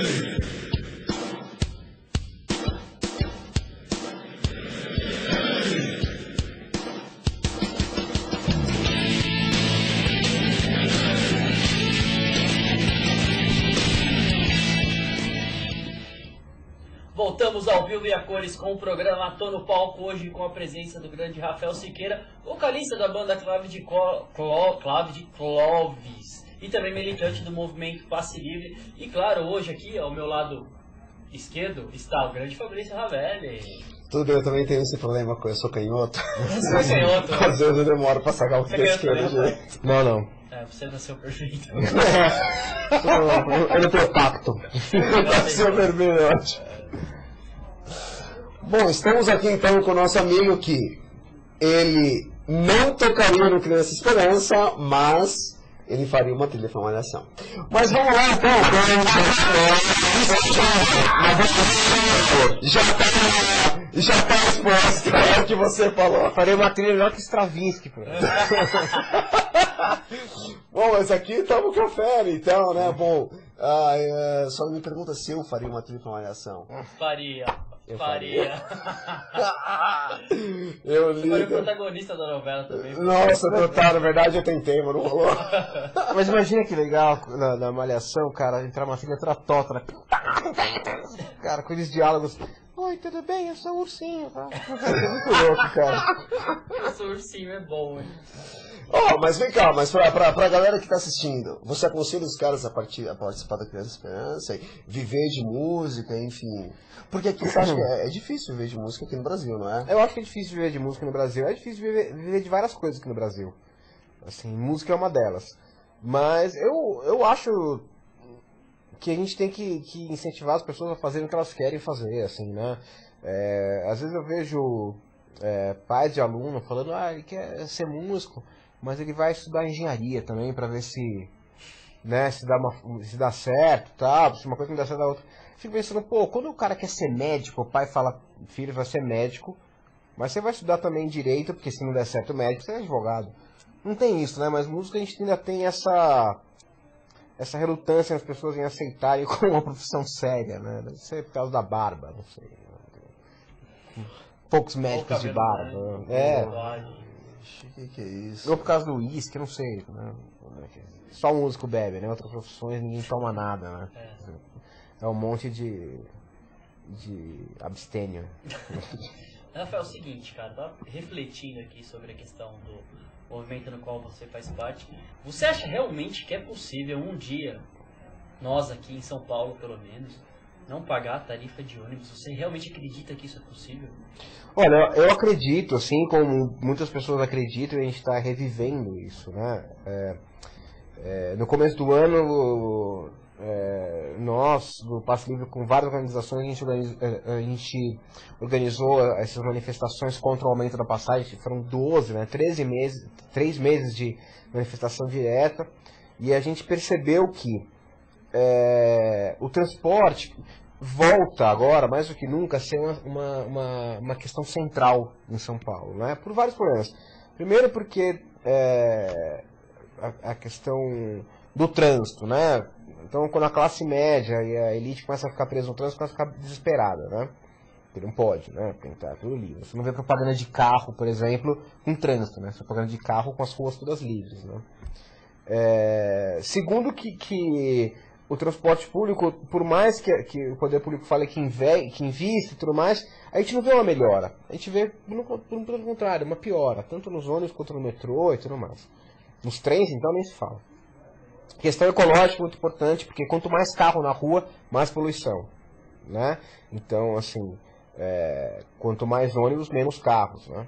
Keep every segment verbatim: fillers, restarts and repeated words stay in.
Voltamos ao vivo e a cores com o programa Tô no Palco, hoje com a presença do grande Rafael Siqueira, vocalista da banda Clave de, Co Clo Clave de Clovis e também militante do movimento Passe Livre. E claro, hoje aqui ao meu lado esquerdo está o grande Fabrício Ravelli. Tudo bem, eu também tenho esse problema, eu sou canhoto. Você é canhoto? Às vezes eu demoro pra sacar o que é esquerdo. Não, não. É, você nasceu perfeito. Eu não tenho pacto. Nasceu vermelho, é ótimo. Bom, estamos aqui então com o nosso amigo que ele não tocaria no Criança Esperança, mas ele faria uma trilha para Malhação. Mas vamos lá então. Já está já tá exposto é o que você falou. Eu faria uma trilha melhor que Stravinsky, pô. Bom, mas aqui estamos com a fera, então, né? Bom, ah, é, só me pergunta se eu faria uma trilha para Malhação. Faria. Eu faria. Eu li. Foi o protagonista da novela também. Nossa, total, na verdade eu tentei, mas não rolou. Mas imagina que legal na, na Malhação, cara, entrar uma trilha tratota, né? Cara, com aqueles diálogos. Oi, tudo bem? Eu sou o ursinho, tá? É muito louco, cara. Esse ursinho é bom, hein? Oh, mas vem cá, mas pra, pra, pra galera que tá assistindo, você aconselha os caras a, partir, a participar da Criança Esperança, viver de música, enfim. Porque aqui você acha que é, é difícil viver de música aqui no Brasil, não é? Eu acho que é difícil viver de música no Brasil. É difícil viver, viver de várias coisas aqui no Brasil. Assim, música é uma delas. Mas eu, eu acho que a gente tem que, que incentivar as pessoas a fazerem o que elas querem fazer, assim, né? É, às vezes eu vejo é, pais de aluno falando, ah, ele quer ser músico, mas ele vai estudar engenharia também para ver se, né, se dá, uma, se dá certo, tá? Se uma coisa não dá certo, a outra. Fico pensando, pô, quando o cara quer ser médico, o pai fala, filho, vai ser médico, mas você vai estudar também direito, porque se não der certo médico, você é advogado. Não tem isso, né? Mas música a gente ainda tem essa, essa relutância nas pessoas em aceitarem como uma profissão séria, né? Deve ser por causa da barba, não sei. Poucos médicos de barba. Né? É. O que, que é isso? Ou por causa do uísque, não sei. Né? Só músico bebe, né? Outras profissões ninguém toma nada, né? É, é um monte de, de abstênio. Rafael, é o seguinte, cara, tá refletindo aqui sobre a questão do movimento no qual você faz parte. Você acha realmente que é possível um dia, nós aqui em São Paulo pelo menos, não pagar a tarifa de ônibus? Você realmente acredita que isso é possível? Olha, eu acredito, assim como muitas pessoas acreditam, e a gente está revivendo isso, né? É, é, no começo do ano, é, nós, do Passe Livre, com várias organizações, a gente, organiz, a gente organizou essas manifestações contra o aumento da passagem. Foram doze, né? treze meses, três meses de manifestação direta, e a gente percebeu que é, o transporte volta agora, mais do que nunca, a ser uma, uma, uma questão central em São Paulo, né? Por vários problemas. Primeiro porque é, a, a questão do trânsito, né? Então, quando a classe média e a elite começa a ficar presa no trânsito, começa a ficar desesperada, né? Porque não pode, né? Porque tá tudo livre. Você não vê propaganda de carro, por exemplo, com trânsito, né? Você vê propaganda de carro com as ruas todas livres, né? É, segundo que... que o transporte público, por mais que, que o poder público fale que, inve, que investe e tudo mais, a gente não vê uma melhora. A gente vê, pelo contrário, uma piora, tanto nos ônibus quanto no metrô e tudo mais. Nos trens, então, nem se fala. Questão ecológica muito importante, porque quanto mais carro na rua, mais poluição, né? Então, assim, é, quanto mais ônibus, menos carros, né?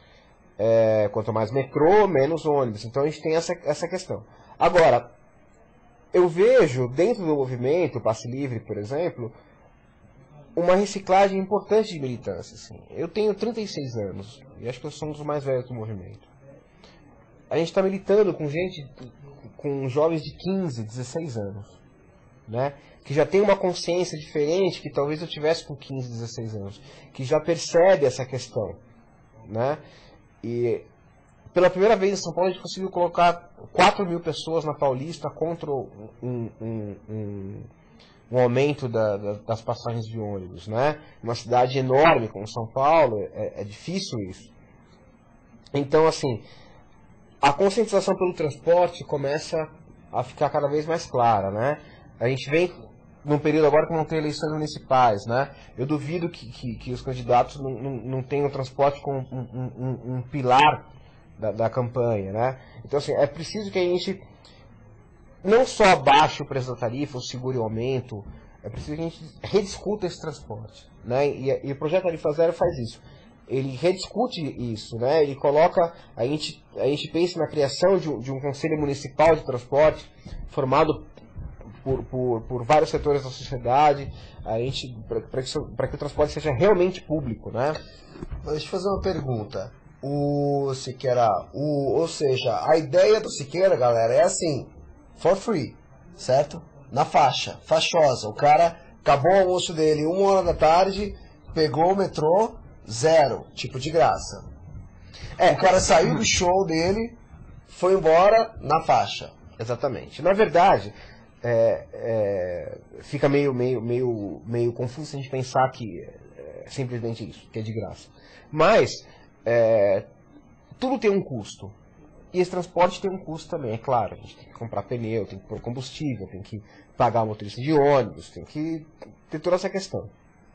É, quanto mais metrô, menos ônibus. Então, a gente tem essa, essa questão. Agora, eu vejo, dentro do movimento Passe Livre, por exemplo, uma reciclagem importante de militância. Assim. Eu tenho trinta e seis anos, e acho que eu sou um dos mais velhos do movimento. A gente está militando com gente, com jovens de quinze, dezesseis anos, né? Que já tem uma consciência diferente que talvez eu tivesse com quinze, dezesseis anos, que já percebe essa questão, né? E pela primeira vez em São Paulo a gente conseguiu colocar quatro mil pessoas na Paulista contra um, um, um, um aumento da, da, das passagens de ônibus, né? Uma cidade enorme como São Paulo, é, é difícil isso. Então, assim, a conscientização pelo transporte começa a ficar cada vez mais clara, né? A gente vem num período agora que não tem eleições municipais, né? Eu duvido que, que, que os candidatos não, não, não tenham o transporte como um, um, um, um pilar da, da campanha, né? Então, assim, é preciso que a gente não só abaixe o preço da tarifa, o segure o aumento, é preciso que a gente rediscuta esse transporte, né? E, e o Projeto Tarifa Zero faz isso. Ele rediscute isso, né? Ele coloca, a gente, a gente pensa na criação de um, de um conselho municipal de transporte, formado por, por, por vários setores da sociedade, a gente, para que, que o transporte seja realmente público, né? Deixa eu fazer uma pergunta. O Siqueira, o, ou seja, a ideia do Siqueira, galera, é assim, for free, certo? Na faixa, fachosa. O cara acabou o almoço dele uma hora da tarde, pegou o metrô, zero, tipo de graça. É, o cara saiu do show dele, foi embora na faixa. Exatamente. Na verdade, é, é, fica meio, meio, meio, meio confuso se a gente pensar que é simplesmente isso, que é de graça. Mas é, tudo tem um custo. E esse transporte tem um custo também, é claro. A gente tem que comprar pneu, tem que pôr combustível, tem que pagar o motorista de ônibus, tem que ter toda essa questão.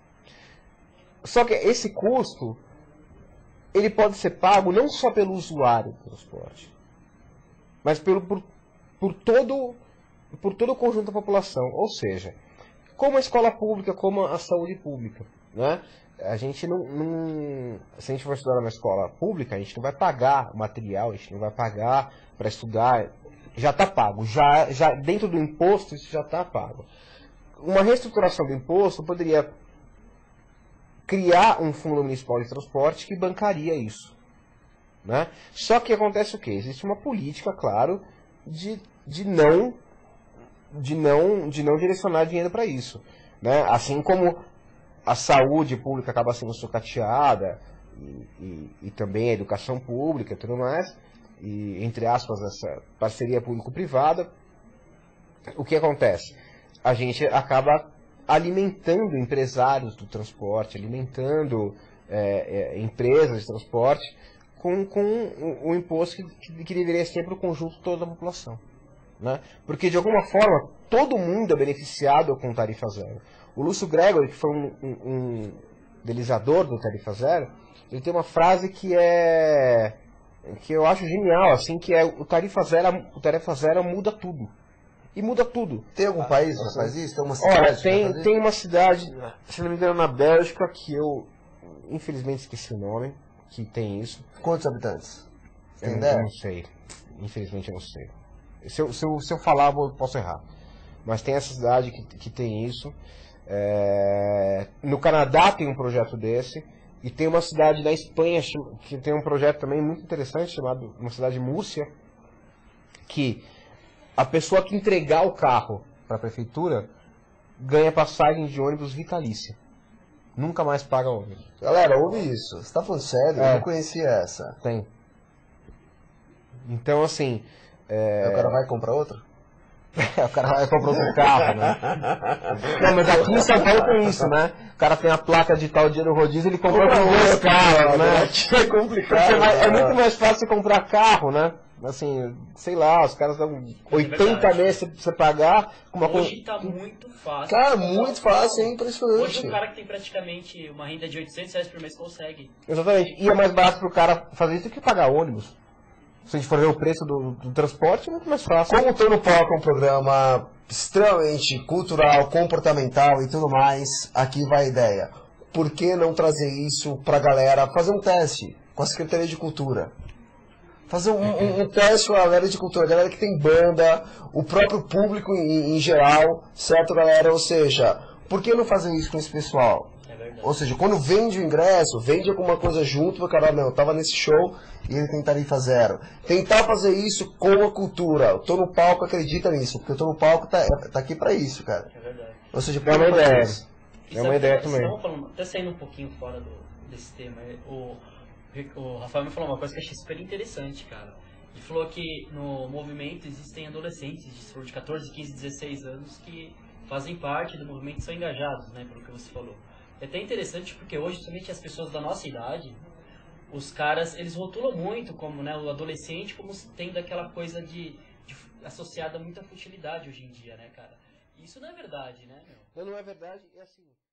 Só que esse custo, ele pode ser pago não só pelo usuário do transporte, mas pelo, por, por, todo, por todo o conjunto da população. Ou seja, como a escola pública, como a saúde pública, né? A gente não, não, se a gente for estudar numa escola pública, a gente não vai pagar o material, a gente não vai pagar para estudar, já está pago, já, já, dentro do imposto isso já está pago. Uma reestruturação do imposto poderia criar um fundo municipal de transporte que bancaria isso, né? Só que acontece o quê? Existe uma política, claro, de, de, não, de, não, de não direcionar dinheiro para isso, né? Assim como a saúde pública acaba sendo sucateada, e, e, e também a educação pública e tudo mais, e, entre aspas, essa parceria público-privada, o que acontece? A gente acaba alimentando empresários do transporte, alimentando é, é, empresas de transporte com, com o, o imposto que, que deveria ser para o conjunto todo da população, né? Porque, de alguma forma, todo mundo é beneficiado com tarifa zero. O Lúcio Gregory, que foi um, um, um idealizador do Tarifa Zero, ele tem uma frase que é que eu acho genial, assim, que é o Tarifa Zero, o Tarifa Zero muda tudo. E muda tudo. Tem algum país que faz isso? Tem uma cidade? Olha, tem, que tem uma cidade, se não me engano, na Bélgica, que eu infelizmente esqueci o nome, que tem isso. Quantos habitantes? Tem eu, ideia? Eu não sei. Infelizmente eu não sei. Se eu, se eu, se eu falar, eu posso errar. Mas tem essa cidade que, que tem isso. É, no Canadá tem um projeto desse, e tem uma cidade na Espanha que tem um projeto também muito interessante, chamado uma cidade de Múrcia, que a pessoa que entregar o carro para a prefeitura ganha passagem de ônibus vitalícia. Nunca mais paga ônibus. Galera, ouve isso. Você está falando sério? É. Eu não conhecia essa. Tem. Então, assim... É... Aí o cara vai comprar outro? o cara vai comprar outro carro, né? Não, mas aqui em São Paulo tem isso, né? O cara tem a placa de tal dia no rodízio, ele comprou dois carros, né? Aqui é complicado. É, é muito mais fácil comprar carro, né? Assim, sei lá, os caras dão oitenta meses pra você pagar. Uma Hoje tá muito fácil. Cara, muito fácil, é impressionante. Hoje um cara que tem praticamente uma renda de oitocentos reais por mês consegue. Exatamente. E é mais barato pro cara fazer isso do que pagar ônibus. Se a gente for ver o preço do, do transporte, é muito mais fácil. Como o Tô no Palco é um programa extremamente cultural, comportamental e tudo mais, aqui vai a ideia. Por que não trazer isso pra galera fazer um teste com a Secretaria de Cultura? Fazer um, um, um teste com a galera de cultura, a galera que tem banda, o próprio público em, em geral, certo, galera? Ou seja, por que não fazer isso com esse pessoal? É verdade. Ou seja, quando vende o ingresso, vende alguma coisa junto, para cara, não, eu tava nesse show e ele tem tarifa zero. Tentar fazer isso com a cultura. Eu tô no palco, acredita nisso, porque eu tô no palco, tá, tá aqui pra isso, cara. É verdade. Ou seja, é uma ideia. Isso É uma ideia também. Falando, até saindo um pouquinho fora do, desse tema, o, o Rafael me falou uma coisa que eu achei super interessante, cara. Ele falou que no movimento existem adolescentes de, de quatorze, quinze, dezesseis anos que fazem parte do movimento e são engajados, né, pelo que você falou. É até interessante porque hoje, somente as pessoas da nossa idade, os caras, eles rotulam muito como, né, o adolescente como tendo aquela coisa de, de associada a muita futilidade hoje em dia, né, cara? Isso não é verdade, né, meu? Não, não é verdade, é assim...